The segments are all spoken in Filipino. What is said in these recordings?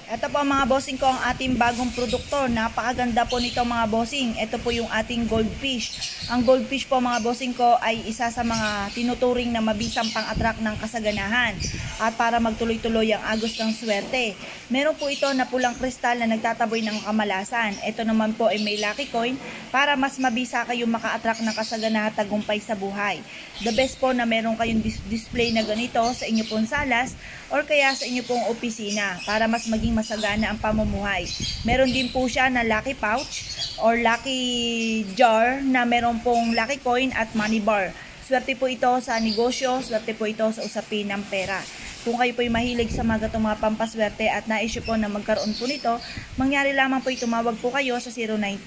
Ito po mga bossing ko ang ating bagong produkto. Napakaganda po nito mga bossing. Ito po yung ating goldfish. Ang goldfish po mga bossing ko ay isa sa mga tinuturing na mabisang pang-attract ng kasaganahan at para magtuloy-tuloy ang agos ng swerte. Meron po ito na pulang kristal na nagtataboy ng kamalasan. Ito naman po ay may lucky coin para mas mabisa kayong maka-attract ng kasaganahan at tagumpay sa buhay. The best po na meron kayong display na ganito sa inyo pong salas or kaya sa inyo pong opisina para mas maging masagana ang pamumuhay. Meron din po siya na lucky pouch or lucky jar na meron pong lucky coin at money bar. Swerte po ito sa negosyo, swerte po ito sa usapin ng pera. Kung kayo po'y mahilig sa mga mga pampaswerte at naisyo po na magkaroon po nito, mangyari lamang po tumawag po kayo sa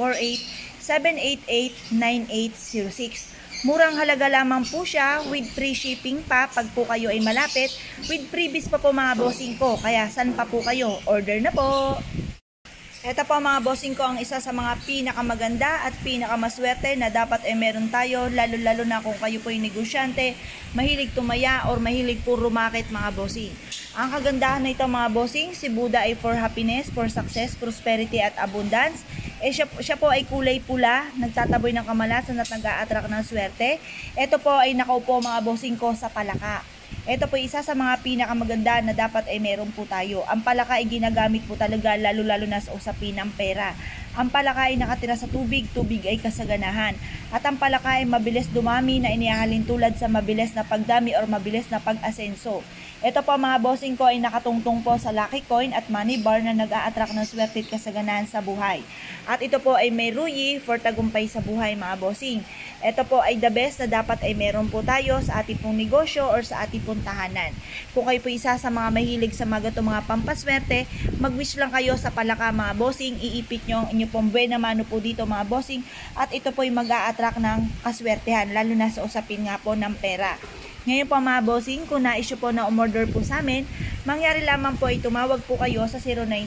0948-788-9806. Murang halaga lamang po siya with free shipping pa pag po kayo ay malapit, with freebies pa po mga bossing ko. Kaya saan pa po kayo? Order na po! Ito po mga bossing ko ang isa sa mga pinakamaganda at pinakamaswerte na dapat ay meron tayo, lalo-lalo na kung kayo po ay negosyante, mahilig tumaya or mahilig po rumakit mga bossing. Ang kagandahan na ito mga bossing, si Buddha ay for happiness, for success, prosperity at abundance. Siya po ay kulay pula, nagtataboy ng kamalasan at nag-a-attract ng swerte. Ito po ay nakaupo mga bossing ko sa palaka. Ito po isa sa mga pinakamaganda na dapat ay meron po tayo. Ang palaka ay ginagamit po talaga lalo-lalo na sa usapin ng pera. Ang palaka ay nakatira sa tubig, tubig ay kasaganahan. At ang palaka ay mabilis dumami na inihahalin tulad sa mabilis na pagdami or mabilis na pag-asenso. Ito po mga bossing ko ay nakatungtong po sa lucky coin at money bar na nag-a-attract ng swerte at kasaganahan sa buhay. At ito po ay may ruyi for tagumpay sa buhay mga bossing. Ito po ay the best na dapat ay meron po tayo sa ating pong negosyo or sa ating pong tahanan. Kung kayo po isa sa mga mahilig sa mga pampaswerte, mag-wish lang kayo sa palaka mga bossing, iipit nyo ang inyo pong buena mano po dito mga bossing at ito po ay mag-a-attract ng kaswertehan lalo na sa usapin nga po ng pera. Ngayon po mga bossing, kung na-issue po na umorder po sa amin, mangyari lamang po ay tumawag po kayo sa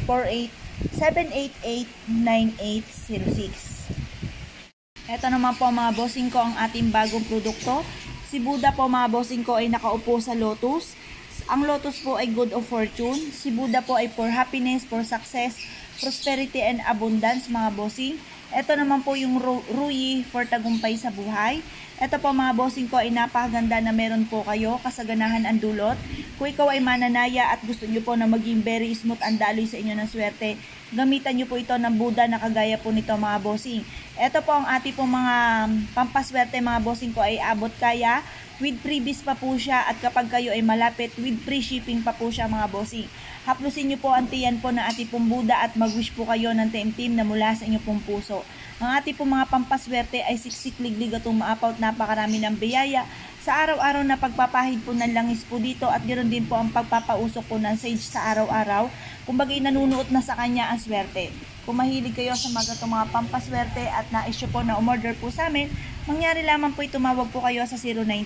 0948-788-9806. Ito naman po mga bossing ko ang ating bagong produkto. Si Buddha po mga bossing ko ay nakaupo sa lotus. Ang lotus po ay good of fortune. Si Buddha po ay for happiness, for success, prosperity and abundance mga bossing. Ito naman po yung ruyi for tagumpay sa buhay. Ito po mga bossing ko ay napakaganda na meron po kayo, kasaganahan ang dulot. Kung ikaw ay mananaya at gusto nyo po na maging very smooth ang daloy sa inyo ng swerte, gamitan nyo po ito ng Buddha na kagaya po nito mga bossing. Ito po ang ating po mga pampaswerte mga bossing ko ay abot kaya, with freebies pa po siya at kapag kayo ay malapit, with free shipping pa po siya mga bossing. Haplusin nyo po ang tiyan po ng ating pong Buddha at mag-wish po kayo ng team na mula sa inyong pong puso. Ang ating pong mga pampaswerte ay siksik liglig at umaapaw napakarami ng biyaya sa araw-araw na pagpapahid po ng langis po dito at ganoon din po ang pagpapausok po ng sage sa araw-araw. Kumbaga nanunuot na sa kanya ang swerte. Kung mahilig kayo sa mga pampaswerte at na-issue po na umorder po sa amin, mangyari lamang po tumawag po kayo sa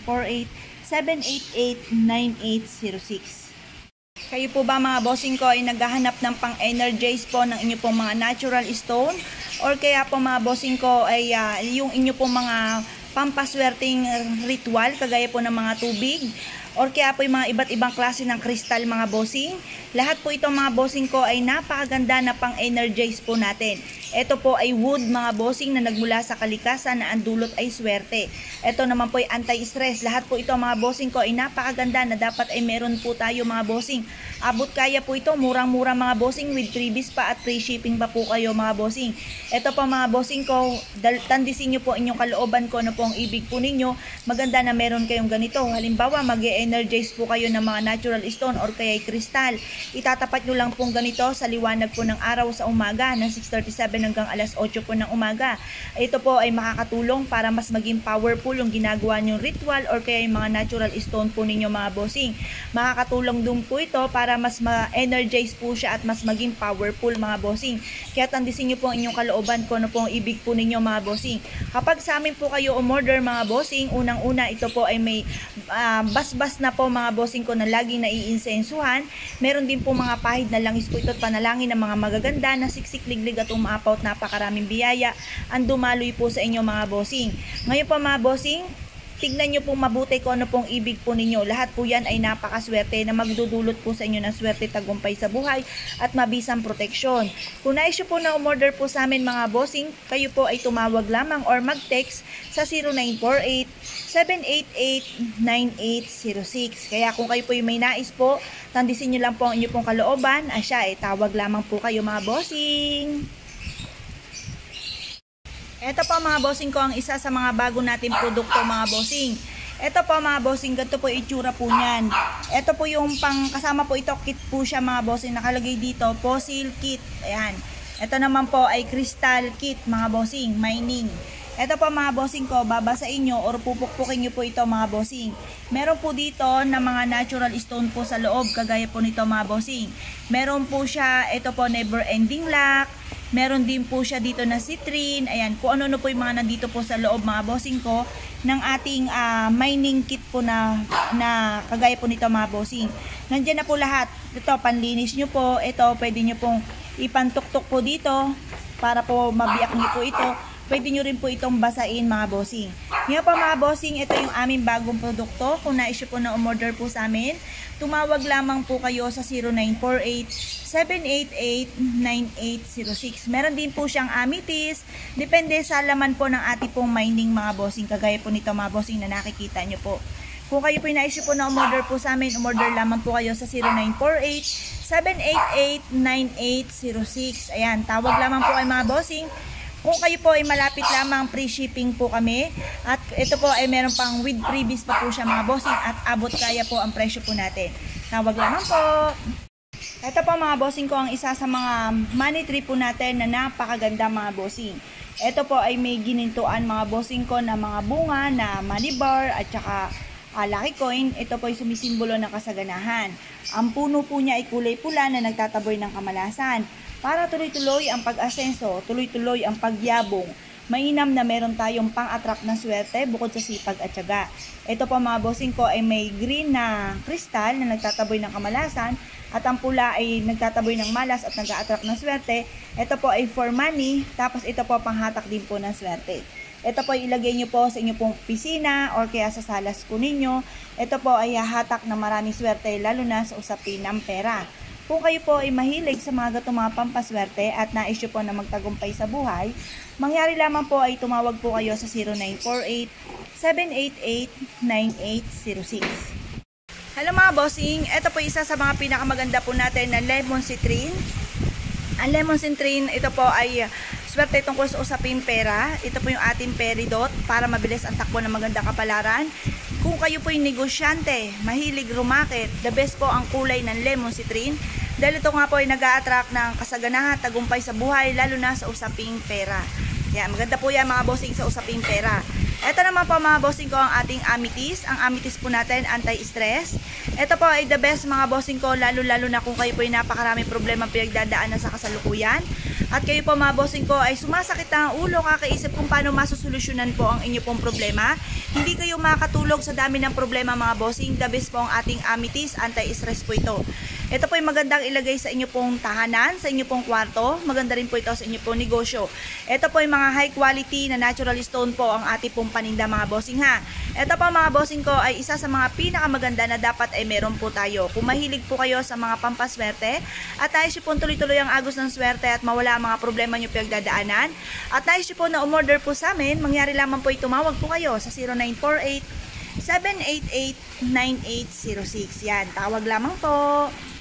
0948-788-9806. Kayo po ba mga bossing ko ay naghahanap ng pang-energize po ng inyo pong mga natural stone? Or kaya po mga bossing ko ay yung inyo pong mga pampaswerteng ritual kagaya po ng mga tubig? Or kaya po yung mga iba't ibang klase ng kristal mga bossing? Lahat po itong mga bossing ko ay napakaganda na pang-energize po natin. Ito po ay wood mga bossing na nagmula sa kalikasan na ang dulot ay swerte. Ito naman po ay anti-stress. Lahat po ito mga bossing ko ay napakaganda na dapat ay meron po tayo mga bossing. Abot kaya po ito, murang-mura mga bossing with freebies pa at free shipping pa po kayo mga bossing. Ito po mga bossing ko, tandisin nyo po inyong kalooban ko na po ang ibig po ninyo. Maganda na meron kayong ganito. Halimbawa mag-energize po kayo ng mga natural stone or kaya kristal. Itatapat nyo lang pong ganito sa liwanag po ng araw sa umaga ng 6:37 hanggang alas 8 po ng umaga. Ito po ay makakatulong para mas maging powerful yung ginagawa nyong ritual or kaya yung mga natural stone po ninyo mga bossing. Makakatulong din po ito para mas ma-energize po siya at mas maging powerful mga bossing. Kaya tandisin nyo po ang inyong kalooban kung ano po ang ibig po ninyo mga bossing. Kapag sa amin po kayo umorder mga bossing, unang-una ito po ay may basbas na po mga bossing ko na laging naiinsensuhan. Meron din po mga pahid na langis po ito at panalangin ng mga magaganda na siksik liglig at umaapaw at napakaraming biyaya ang dumaloy po sa inyo mga bossing. Ngayon po mga bossing, tignan nyo pong mabuti kung ano pong ibig po ninyo. Lahat po yan ay napakaswerte na magdudulot po sa inyo ng swerte, tagumpay sa buhay at mabisang proteksyon. Kung nais nyo po na umorder po sa amin mga bossing, kayo po ay tumawag lamang or mag-text sa 0948-788-9806. Kaya kung kayo po yung may nais po, tandisin nyo lang po ang inyo pong kalooban, siya ay tawag lamang po kayo mga bossing. Ito po mga bossing ko ang isa sa mga bago natin produkto mga bossing. Ito po mga bossing, ganito po itsura po niyan. Ito po yung kasama po ito, kit po siya mga bossing. Nakalagay dito, fossil kit. Ayan. Ito naman po ay crystal kit mga bossing, mining. Ito po mga bossing ko, babasain nyo or pupukpukin nyo po ito mga bossing. Meron po dito na mga natural stone po sa loob, kagaya po nito mga bossing. Meron po siya, ito po never ending lock. Meron din po siya dito na citrine. Ayan, kung ano-ano po yung mga nandito po sa loob mga bossing ko ng ating mining kit po na kagaya po nito mga bossing. Nandiyan na po lahat. Ito, panlinis nyo po. Ito, pwede nyo pong ipantuktok po dito para po mabiyak nyo po ito. Pwede nyo rin po itong basain mga bossing. Ngayon po mga bossing, ito yung aming bagong produkto. Kung nais nyo po na umorder po sa amin, tumawag lamang po kayo sa 0948-788-9806. Meron din po siyang amethyst. Depende sa laman po ng ating pong mining mga bossing. Kagaya po nito mga bossing na nakikita nyo po. Kung kayo po nais nyo po na umorder po sa amin, umorder lamang po kayo sa 0948-788-9806. Ayan, tawag lamang po kayo mga bossing. Kung kayo po ay malapit lamang, free shipping po kami. At ito po ay meron pang with freebies pa po siya mga bossing at abot kaya po ang presyo po natin. Tawag lamang po. Ito po mga bossing ko ang isa sa mga money tree po natin na napakaganda mga bossing. Ito po ay may ginintuan mga bossing ko na mga bunga na money bar at saka lucky coin. Ito po ay sumisimbolo ng kasaganahan. Ang puno po niya ay kulay pula na nagtataboy ng kamalasan. Para tuloy-tuloy ang pag-asenso, tuloy-tuloy ang pagyabong. Mainam na meron tayong pang-attract na swerte bukod sa sipag at tiyaga. Ito po mga bossing ko ay may green na kristal na nagtataboy ng kamalasan at ang pula ay nagtataboy ng malas at nag-a-attract ng swerte. Ito po ay for money, tapos ito po panghatak din po ng swerte. Ito po ay ilagay nyo po sa inyo pong pisina or kaya sa salas ko ninyo. Ito po ay hatak na maraming swerte lalo na sa usapin ng pera. Kung kayo po ay mahilig sa mga gatong mga pampaswerte at nais nyo po na magtagumpay sa buhay, mangyari lamang po ay tumawag po kayo sa 0948-788-9806. Hello mga bossing, ito po isa sa mga pinakamaganda po natin na lemon citrine. Ang lemon citrine, ito po ay swerte tungkol sa usaping pera. Ito po yung ating peridot para mabilis ang takbo ng magandang kapalaran. Kung kayo po yung negosyante, mahilig rumakit, the best po ang kulay ng lemon citrine. Dahil ito nga po ay nag-a-attract ng kasaganahan, tagumpay sa buhay, lalo na sa usaping pera. Yan, maganda po yan mga bossing sa usaping pera. Ito naman po mga bossing ko ang ating amethyst. Ang amethyst po natin, anti-stress. Ito po ay the best mga bossing ko, lalo-lalo na kung kayo po ay napakaraming problema pinagdadaanan sa kasalukuyan. At kayo po mga bossing ko ay sumasakit ang ulo, kakaisip kung paano masusolusyonan po ang inyo pong problema. Hindi kayo makatulog sa dami ng problema mga bossing. The best po ang ating amethyst, anti-stress po ito. Ito po ay magandang ilagay sa inyo pong tahanan, sa inyo pong kwarto. Maganda rin po ito sa inyo pong negosyo. Ito po ay mga high quality na natural stone po ang ating pong paninda mga bossing ha. Ito po mga bossing ko ay isa sa mga pinakamaganda na dapat ay meron po tayo. Kung mahilig po kayo sa mga pampaswerte at nais nyo po tuloy-tuloy ang agos ng swerte at mawala ang mga problema nyo pinagdadaanan at nais nyo po na umorder po sa amin, mangyari lamang po tumawag po kayo sa 0948-788-9806. Yan, tawag lamang po.